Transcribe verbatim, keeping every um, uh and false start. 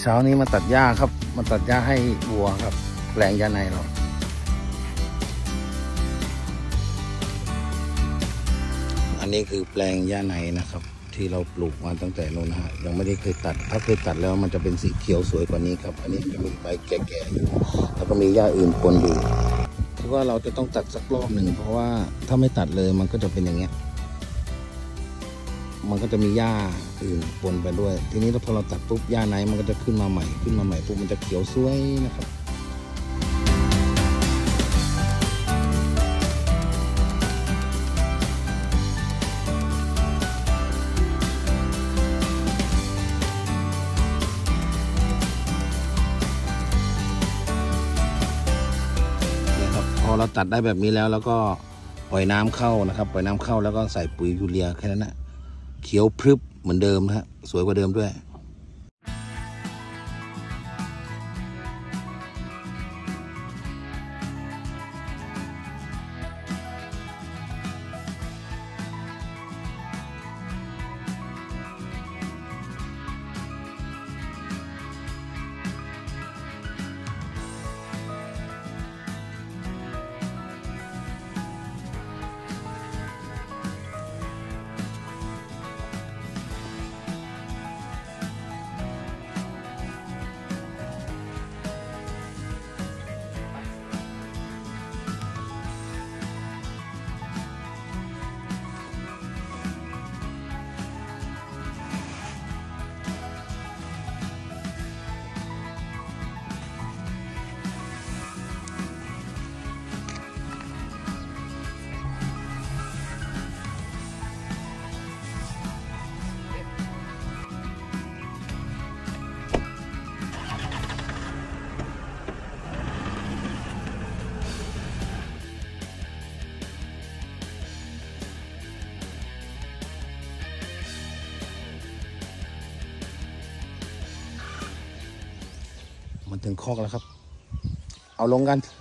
ช้านี้มาตัดหญ้าครับมาตัดหญ้าให้วัวครับแปลงหญ้าในเราอันนี้คือแปลงหญ้าในนะครับที่เราปลูกมาตั้งแต่โน้นฮะยังไม่ได้เคยตัดถ้าเคยตัดแล้วมันจะเป็นสีเขียวสวยกว่านี้ครับอันนี้จะมีใบแก่ๆอยู่แล้วก็มีหญ้าอื่นปนอยู่คือว่าเราจะต้องตัดสักรอบหนึ่งเพราะว่าถ้าไม่ตัดเลยมันก็จะเป็นอย่างเงี้ยมันก็จะมีหญ้าอื่นปนไปด้วยทีนี้พอเราตัดปุ๊บหญ้าในมันก็จะขึ้นมาใหม่ขึ้นมาใหม่ปุ๊บมันจะเขียวสวยนะครับเนี่ยครับพอเราตัดได้แบบนี้แล้วแล้วก็ปล่อยน้ำเข้านะครับปล่อยน้ำเข้าแล้วก็ใส่ปุ๋ยยูเรียแค่นั้นนะเขียวพรึบเหมือนเดิมนะฮะสวยกว่าเดิมด้วยมันถึงคอกแล้วครับเอาลงกัน